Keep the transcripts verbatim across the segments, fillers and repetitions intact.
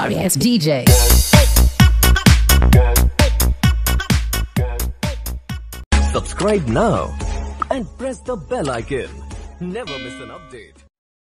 sorry ass D J. Subscribe now and press the bell icon. Never miss an update.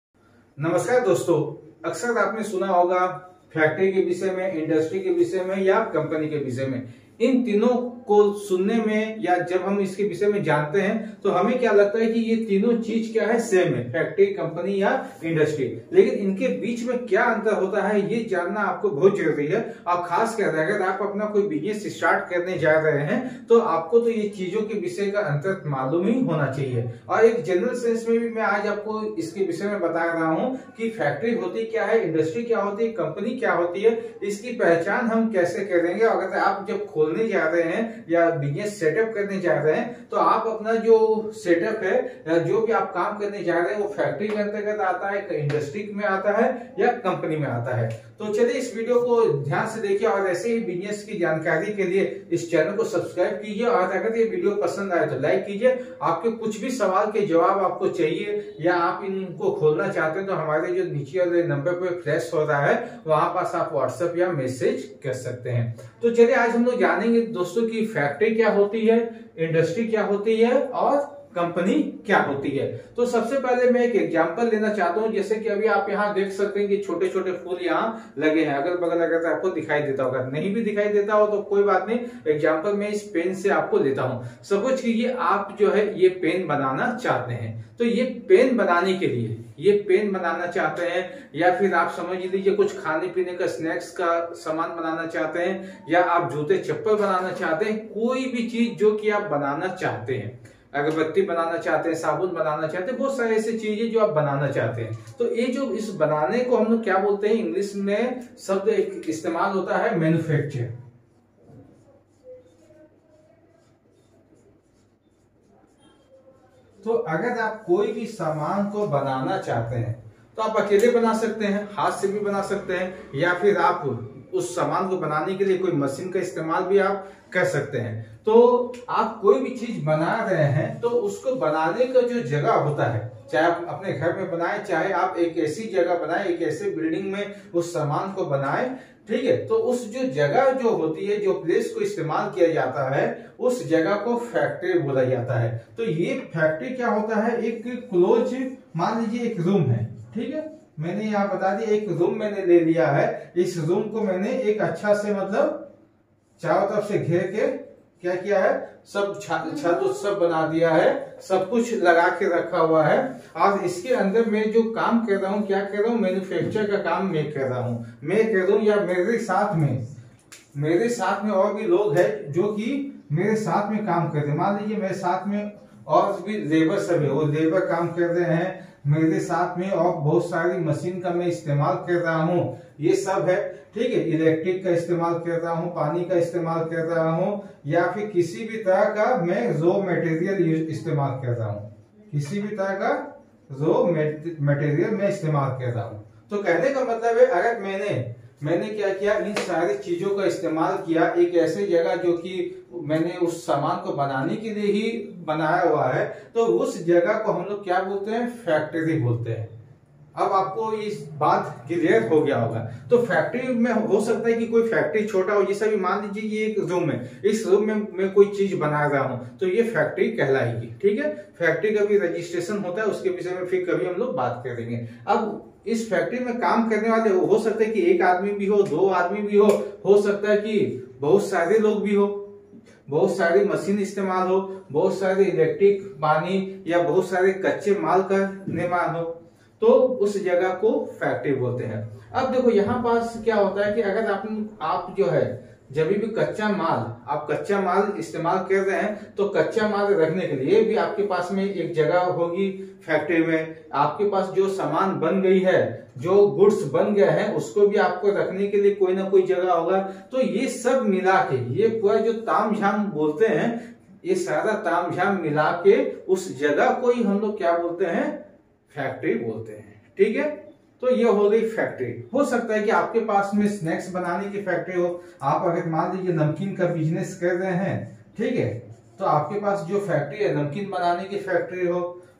नमस्कार दोस्तों, अक्सर आपने सुना होगा फैक्ट्री के विषय में, इंडस्ट्री के विषय में या कंपनी के विषय में। इन तीनों को सुनने में या जब हम इसके विषय में जानते हैं तो हमें क्या लगता है कि ये तीनों चीज क्या है, सेम है, फैक्ट्री, कंपनी या इंडस्ट्री। लेकिन इनके बीच में क्या अंतर होता है ये जानना आपको बहुत जरूरी है। और खास कर अगर आप अपना कोई बिजनेस स्टार्ट करने जा रहे हैं तो आपको तो ये चीजों के विषय का अंतर मालूम ही होना चाहिए। और एक जनरल सेंस में भी मैं आज आपको इसके विषय में बता रहा हूँ कि फैक्ट्री होती क्या है, इंडस्ट्री क्या होती है, कंपनी क्या होती है, इसकी पहचान हम कैसे करेंगे। अगर आप जब खोलने जा रहे हैं या बिजनेस सेटअप करने जा रहे हैं तो आप अपना जो सेटअप है या जो भी आप काम करने जा रहे हैं वो फैक्ट्री के अंतर्गत आता है, इंडस्ट्री में आता है या कंपनी में आता है। तो चलिए इस वीडियो को ध्यान से देखिए और ऐसे ही बिजनेस की जानकारी के लिए इस चैनल को सब्सक्राइब कीजिए। और अगर ये वीडियो पसंद आए तो लाइक कीजिए। आपके कुछ भी सवाल के जवाब आपको चाहिए या आप इनको खोलना चाहते हैं तो हमारे जो नीचे वाले नंबर पे फ्लैश हो रहा है वहां पास आप व्हाट्सएप या मैसेज कर सकते हैं। तो चलिए आज हम लोग जानेंगे दोस्तों की फैक्ट्री क्या होती है, इंडस्ट्री क्या होती है और कंपनी क्या होती है। तो सबसे पहले मैं एक एग्जांपल लेना चाहता हूं। जैसे कि अभी आप यहाँ देख सकते हैं कि छोटे छोटे फूल यहाँ लगे हैं, अगल बगल अगर आपको दिखाई देता होगा, नहीं भी दिखाई देता हो तो कोई बात नहीं, एग्जांपल मैं इस पेन से आपको देता हूं। सपोज कीजिए आप जो है ये पेन बनाना चाहते हैं, तो ये पेन बनाने के लिए ये पेन बनाना चाहते हैं या फिर आप समझ लीजिए कुछ खाने पीने का स्नैक्स का सामान बनाना चाहते हैं या आप जूते चप्पल बनाना चाहते हैं, कोई भी चीज जो कि आप बनाना चाहते हैं, अगरबत्ती बनाना चाहते हैं, साबुन बनाना चाहते हैं, बहुत सारे ऐसे चीजें जो आप बनाना चाहते हैं। तो ये जो इस बनाने को हम लोग क्या बोलते हैं, इंग्लिश में शब्द एक इस्तेमाल होता है मैन्युफैक्चर। तो अगर आप कोई भी सामान को बनाना चाहते हैं तो आप अकेले बना सकते हैं, हाथ से भी बना सकते हैं, या फिर आप उस सामान को बनाने के लिए कोई मशीन का इस्तेमाल भी आप कर सकते हैं। तो आप कोई भी चीज बना रहे हैं तो उसको बनाने का जो जगह होता है, चाहे आप अपने घर में बनाएं, चाहे आप एक ऐसी जगह बनाएं, एक ऐसे बिल्डिंग में उस सामान को बनाएं, ठीक है। तो उस जो जगह जो होती है, जो प्लेस को इस्तेमाल किया जाता है, उस जगह को फैक्ट्री बोला जाता है। तो ये फैक्ट्री क्या होता है, एक क्लोज, मान लीजिए एक रूम है, ठीक है, मैंने यहाँ बता दिया एक रूम मैंने ले लिया है। इस रूम को मैंने एक अच्छा से मतलब चारों तरफ से घेर के क्या किया है, सब छत सब बना दिया है, सब कुछ लगा के रखा हुआ है। और इसके अंदर मैं जो काम कर रहा हूँ, क्या कर रहा हूँ, मैन्युफैक्चर का काम मैं कर रहा हूँ, मैं कर रहा हूँ, या मेरे साथ में मेरे साथ में और भी लोग हैं जो कि मेरे साथ में काम कर रहे हैं। मान लीजिए मेरे साथ में और भी लेबर सब है, वो लेबर काम कर रहे हैं मेरे साथ में, और बहुत सारी मशीन का मैं इस्तेमाल कर रहा हूँ, ये सब है, ठीक है। इलेक्ट्रिक का इस्तेमाल कर रहा हूँ, पानी का इस्तेमाल कर रहा हूँ, या फिर किसी भी तरह का मैं रॉ मटेरियल इस्तेमाल कर रहा हूँ, किसी भी तरह का रॉ मटेरियल मैं इस्तेमाल कर रहा हूँ। तो कहने का मतलब है अगर मैंने मैंने क्या किया, इन सारी चीजों का इस्तेमाल किया एक ऐसे जगह जो कि मैंने उस सामान को बनाने के लिए ही बनाया हुआ है, तो उस जगह को हम लोग क्या बोलते हैं, फैक्ट्री बोलते हैं। अब आपको इस बात क्लियर हो गया होगा। तो फैक्ट्री में हो सकता है कि कोई फैक्ट्री छोटा हो, जैसा भी मान लीजिए ये एक रूम है, इस रूम में मैं कोई चीज बना रहा हूं तो ये फैक्ट्री कहलाएगी, ठीक है। फैक्ट्री का भी रजिस्ट्रेशन होता है, उसके विषय में फिर कभी हम लोग बात करेंगे। अब इस फैक्ट्री में काम करने वाले हो, हो सकता है कि एक आदमी भी हो, दो आदमी भी हो हो सकता है कि बहुत सारे लोग भी हो, बहुत सारी मशीन इस्तेमाल हो, बहुत सारे इलेक्ट्रिक, पानी या बहुत सारे कच्चे माल का निर्माण हो, तो उस जगह को फैक्ट्री बोलते हैं। अब देखो यहाँ पास क्या होता है कि अगर आप आप जो है जब भी कच्चा माल आप कच्चा माल इस्तेमाल कर रहे हैं तो कच्चा माल रखने के लिए भी आपके पास में एक जगह होगी फैक्ट्री में। आपके पास जो सामान बन गई है, जो गुड्स बन गए हैं, उसको भी आपको रखने के लिए कोई ना कोई जगह होगा। तो ये सब मिला के ये पूरा जो तामझाम बोलते हैं, ये सारा तामझाम मिला के उस जगह को ही हम लोग क्या बोलते हैं, फैक्ट्री बोलते हैं, ठीक है। तो ये हो गई फैक्ट्री। हो सकता है कि आपके पास में स्नैक्स बनाने की फैक्ट्री हो, आप अगर मान लीजिए नमकीन का बिजनेस कर रहे हैं, ठीक है, तो आपके पास जो फैक्ट्री है नमकीन बनाने की फैक्ट्री हो।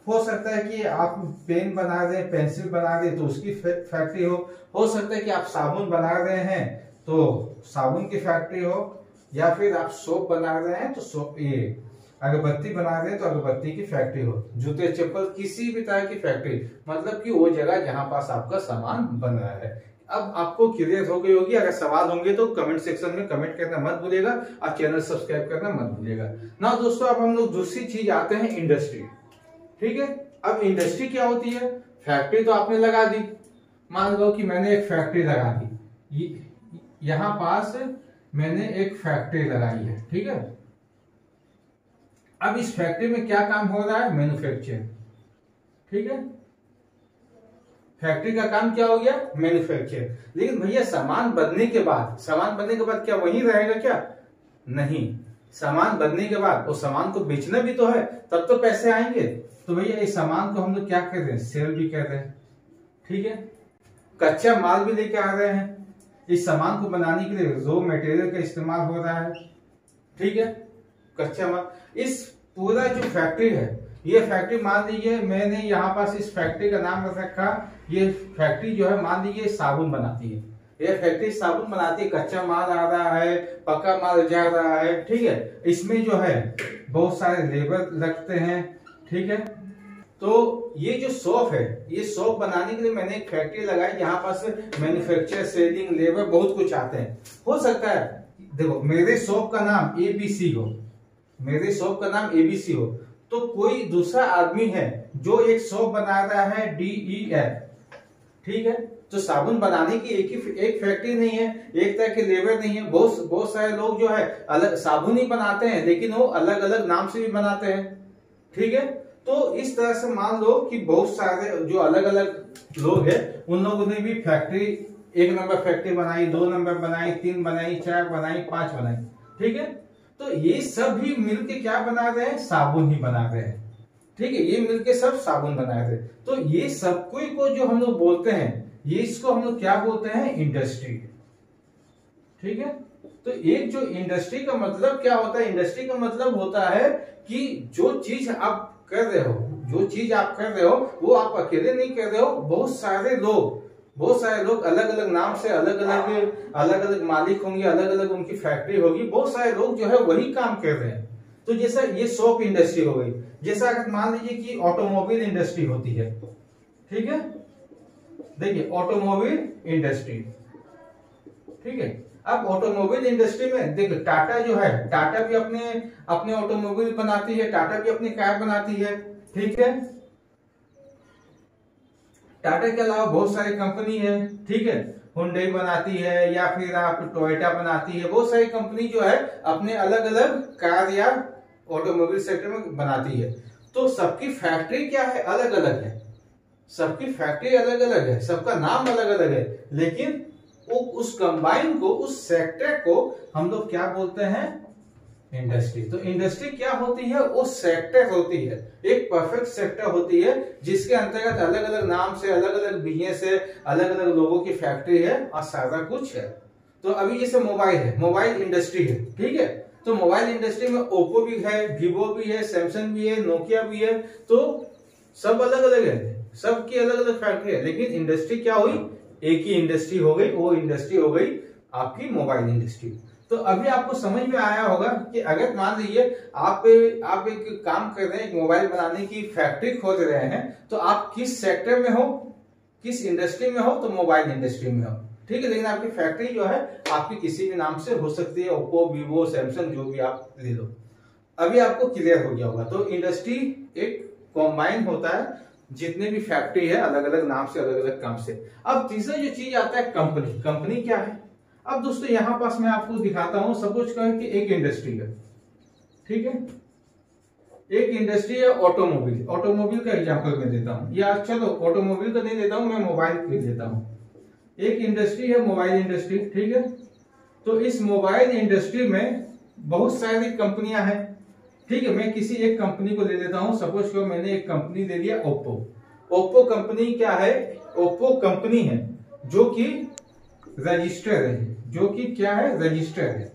हो सकता है कि आप पेन बना रहे हैं, पेंसिल बना रहे हैं तो उसकी फैक्ट्री हो हो सकता है कि आप साबुन बना रहे हैं तो साबुन की फैक्ट्री हो, या फिर आप सोप बना रहे हैं तो सोप, ये अगरबत्ती बना रहे हैं तो अगरबत्ती की फैक्ट्री हो, जूते चप्पल किसी भी तरह की फैक्ट्री, मतलब कि वो जगह जहां पास आपका सामान बन रहा है। अब आपको क्लियर हो गई होगी। अगर सवाल होंगे तो कमेंट सेक्शन में कमेंट करना मत भूलिएगा और चैनल सब्सक्राइब करना मत भूलिएगा ना। दोस्तों अब हम लोग दूसरी चीज आते हैं, इंडस्ट्री। ठीक है, अब इंडस्ट्री क्या होती है? फैक्ट्री तो आपने लगा दी, मान लो कि मैंने एक फैक्ट्री लगा दी, यहां पास मैंने एक फैक्ट्री लगाई है। ठीक है, अब इस फैक्ट्री में क्या काम हो रहा है? मैन्युफैक्चरिंग। ठीक है, फैक्ट्री का काम क्या हो गया? मैन्युफैक्चर। लेकिन भैया सामान बनने के बाद, सामान बनने के बाद क्या वही रहेगा क्या? नहीं, सामान बनने के बाद उस सामान को बेचना भी तो है, तब तो पैसे आएंगे। तो भैया इस सामान को हम लोग क्या कर रहे हैं? सेल भी कर रहे हैं। ठीक है, कच्चा माल भी लेके आ रहे हैं, इस सामान को बनाने के लिए रॉ मटेरियल का इस्तेमाल हो रहा है। ठीक है, कच्चा माल। इस पूरा जो फैक्ट्री है, ये फैक्ट्री मान लीजिए मैंने यहाँ पास इस फैक्ट्री का नाम रखा, ये फैक्ट्री जो है मान लीजिए साबुन बनाती है, ये फैक्ट्री साबुन बनाती है, कच्चा माल आ रहा है, पक्का माल जा रहा है। ठीक है, इसमें जो है बहुत सारे लेबर लगते हैं। ठीक है, तो ये जो शॉप है, ये शॉप बनाने के लिए मैंने एक फैक्ट्री लगाई, यहाँ पास मैन्युफैक्चर, सेलिंग, लेबर बहुत कुछ आते हैं। हो सकता है देखो मेरे शॉप का नाम एबीसी हो, मेरे शॉप का नाम एबीसी हो, तो कोई दूसरा आदमी है जो एक शॉप बना रहा है डीईएफ। ठीक है, तो साबुन बनाने की एक ही एक फैक्ट्री नहीं है, एक तरह के लेबर नहीं है, बहुत बहुत सारे लोग जो है अलग साबुन ही बनाते हैं, लेकिन वो अलग अलग नाम से भी बनाते हैं। ठीक है, तो इस तरह से मान लो कि बहुत सारे जो अलग अलग लोग हैं, उन लोगों ने भी फैक्ट्री, एक नंबर फैक्ट्री बनाई, दो नंबर बनाई, तीन बनाई, चार बनाई, पांच बनाई। ठीक है, तो ये सब भी मिलके क्या बना रहे हैं? साबुन ही बना रहे हैं। ठीक है, ये मिलके सब साबुन बना रहे हैं। तो ये सब कोई को जो हम लोग बोलते हैं, ये इसको हम लोग क्या बोलते हैं? इंडस्ट्री। ठीक है, तो एक जो इंडस्ट्री का मतलब क्या होता है? इंडस्ट्री का मतलब होता है कि जो चीज आप कर रहे हो, जो चीज आप कर रहे हो वो आप अकेले नहीं कर रहे हो, बहुत सारे लोग बहुत सारे लोग अलग अलग नाम से, अलग अलग अलग अलग मालिक होंगे, अलग अलग उनकी फैक्ट्री होगी, बहुत सारे लोग जो है वही काम कर रहे हैं। तो जैसा ये सोप इंडस्ट्री हो गई, जैसा अगर मान लीजिए कि ऑटोमोबाइल इंडस्ट्री होती है। ठीक है, देखिए ऑटोमोबाइल इंडस्ट्री। ठीक है, अब ऑटोमोबाइल इंडस्ट्री में देखिए टाटा जो है, टाटा भी अपने अपने ऑटोमोबाइल बनाती है, टाटा भी अपनी कार बनाती है। ठीक है, टाटा के अलावा बहुत सारी कंपनी है। ठीक है, हुंडई बनाती है, या फिर आप टोयोटा बनाती है, बहुत सारी कंपनी जो है अपने अलग अलग कार या ऑटोमोबाइल सेक्टर में बनाती है। तो सबकी फैक्ट्री क्या है? अलग अलग है, सबकी फैक्ट्री अलग अलग है, सबका नाम अलग अलग है, लेकिन वो उस कंबाइन को, उस सेक्टर को हम लोग क्या बोलते हैं? इंडस्ट्री। तो इंडस्ट्री क्या होती है? वो सेक्टर होती है, एक परफेक्ट सेक्टर होती है, जिसके अंतर्गत अलग अलग नाम से, अलग अलग बिजनेस है, अलग अलग लोगों की फैक्ट्री है और सारा कुछ है। तो अभी जैसे मोबाइल है, मोबाइल इंडस्ट्री है। ठीक है, तो मोबाइल इंडस्ट्री में ओप्पो भी है, वीवो भी है, सैमसंग भी है, नोकिया भी है, तो सब अलग अलग है, सबकी अलग अलग फैक्ट्री है, लेकिन इंडस्ट्री क्या हुई? एक ही इंडस्ट्री हो गई, वो इंडस्ट्री हो गई आपकी मोबाइल इंडस्ट्री। तो अभी आपको समझ में आया होगा कि अगर मान लीजिए आप आप एक काम कर रहे हैं, एक मोबाइल बनाने की फैक्ट्री खोज रहे हैं, तो आप किस सेक्टर में हो, किस इंडस्ट्री में हो? तो मोबाइल इंडस्ट्री में हो। ठीक है, लेकिन आपकी फैक्ट्री जो है आपकी किसी भी नाम से हो सकती है, ओप्पो, वीवो, सैमसंग, जो भी आप ले लो। अभी आपको क्लियर हो गया होगा। तो इंडस्ट्री एक कॉम्बाइन होता है, जितने भी फैक्ट्री है अलग अलग नाम से, अलग अलग काम से। अब तीसरा जो चीज आता है कंपनी। कंपनी क्या है? अब दोस्तों यहाँ पास मैं आपको दिखाता हूं, सपोज करें कि एक इंडस्ट्री है। ठीक है, एक इंडस्ट्री है ऑटोमोबाइल, ऑटोमोबाइल का एग्जांपल मैं देता हूं, या चलो ऑटोमोबाइल का नहीं देता हूं, मैं मोबाइल ले लेता हूं। एक इंडस्ट्री है मोबाइल इंडस्ट्री। ठीक है, तो इस मोबाइल इंडस्ट्री में बहुत सारी कंपनियां हैं। ठीक है, मैं किसी एक कंपनी को ले लेता हूं, सपोज करो मैंने एक कंपनी ले लिया ओप्पो। ओप्पो कंपनी क्या है? ओप्पो कंपनी है जो कि रजिस्टर है, जो कि क्या है? रजिस्टर है।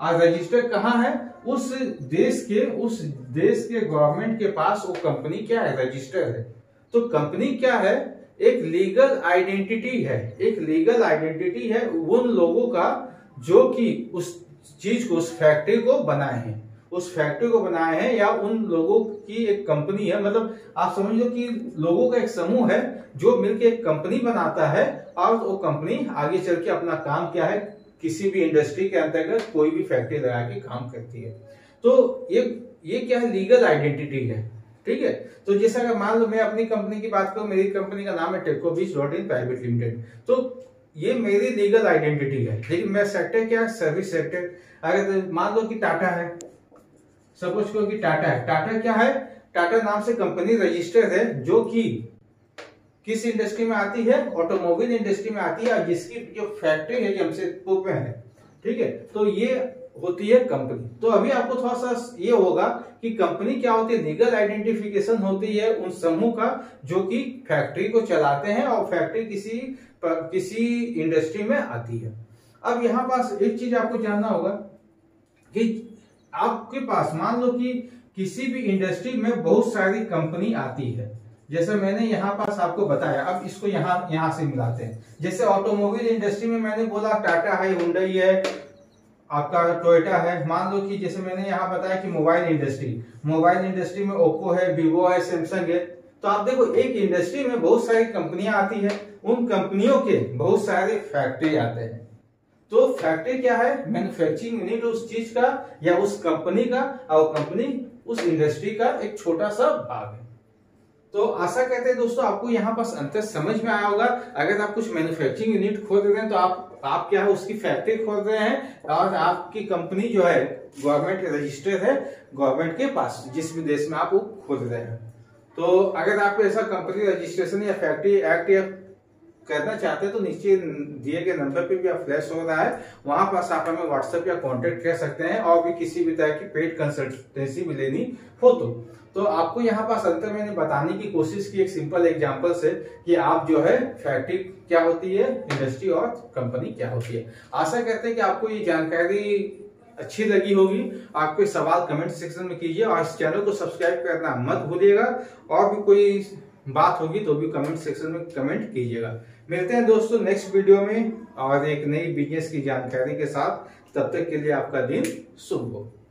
और रजिस्टर कहाँ है? उस देश के उस देश के गवर्नमेंट के पास वो कंपनी क्या है? रजिस्टर है। तो कंपनी क्या है? एक लीगल आइडेंटिटी है, एक लीगल आइडेंटिटी है उन लोगों का जो कि उस चीज को, उस फैक्ट्री को बनाए हैं, उस फैक्ट्री को बनाए हैं, या उन लोगों की एक कंपनी है। मतलब आप समझ लो कि लोगों का एक समूह है जो मिलकर एक कंपनी बनाता है, और वो कंपनी आगे चल के अपना काम क्या है, किसी भी इंडस्ट्री के अंतर्गत कोई भी फैक्ट्री लगा के काम करती है। तो ये ये क्या है? लीगल आइडेंटिटी है। ठीक है। तो जैसा अगर मान लो मैं अपनी कंपनी की बात करूं, मेरी कंपनी का नाम है Techobees dot in private limited. तो ये मेरी लीगल आइडेंटिटी है, लेकिन मेरा सेक्टर क्या है? Service sector. अगर तो मान लो कि टाटा है, सपोज करो कि टाटा है। टाटा क्या है? टाटा नाम से कंपनी रजिस्टर है, जो कि किस इंडस्ट्री में आती है? ऑटोमोबाइल इंडस्ट्री में आती है, और जिसकी जो फैक्ट्री है जमशेदपुर में है। ठीक है। तो ये होती है कंपनी। तो अभी आपको थोड़ा सा ये होगा कि कंपनी क्या होती है? लीगल आइडेंटिफिकेशन होती है उन समूह का जो कि फैक्ट्री को चलाते हैं, और फैक्ट्री किसी किसी इंडस्ट्री में आती है। अब यहाँ पास एक चीज आपको जानना होगा कि आपके पास मान लो कि किसी भी इंडस्ट्री में बहुत सारी कंपनी आती है, जैसे मैंने यहाँ पास आपको बताया। अब इसको यहाँ यहाँ से मिलाते हैं। जैसे ऑटोमोबाइल इंडस्ट्री में मैंने बोला टाटा है, हुंडई है, आपका टोयोटा है। मान लो कि जैसे मैंने यहाँ बताया कि मोबाइल इंडस्ट्री, मोबाइल इंडस्ट्री में ओप्पो है, वीवो है, सैमसंग है। तो आप देखो एक इंडस्ट्री में बहुत सारी कंपनियां आती है, उन कंपनियों के बहुत सारे फैक्ट्री आते हैं। तो फैक्ट्री क्या है? मैन्युफैक्चरिंग यूनिट उस चीज का या उस कंपनी का, और कंपनी उस इंडस्ट्री का एक छोटा सा भाग है। तो आशा करते हैं दोस्तों आपको यहाँ पास अंतर समझ में आया होगा। अगर आप कुछ मैन्युफैक्चरिंग यूनिट खोल रहे हैं तो आप आप क्या है? उसकी फैक्ट्री खोल रहे हैं, और आपकी कंपनी जो है गवर्नमेंट रजिस्टर्ड है गवर्नमेंट के पास, जिस भी देश में आप वो खोल रहे हैं। तो अगर आप ऐसा कंपनी रजिस्ट्रेशन या फैक्ट्री एक्ट या करना चाहते हैं तो नीचे दिए गए नंबर पे भी आप फ्लैश हो रहा है, वहां पास आप हमें व्हाट्सएप या कांटेक्ट कर सकते हैं। और भी किसी भी तरह की पेड कंसल्टेंसी भी लेनी हो तो तो आपको यहाँ पास अंतर मैंने बताने की कोशिश की एक सिंपल एग्जांपल से कि आप जो है फैक्ट्री क्या होती है, इंडस्ट्री और कंपनी क्या होती है। आशा करते हैं कि आपको ये जानकारी अच्छी लगी होगी। आपके सवाल कमेंट सेक्शन में कीजिए, और इस चैनल को सब्सक्राइब करना मत भूलिएगा। और भी कोई बात होगी तो भी कमेंट सेक्शन में कमेंट कीजिएगा। मिलते हैं दोस्तों नेक्स्ट वीडियो में और एक नई बिजनेस की जानकारी के साथ। तब तक के लिए आपका दिन शुभ हो।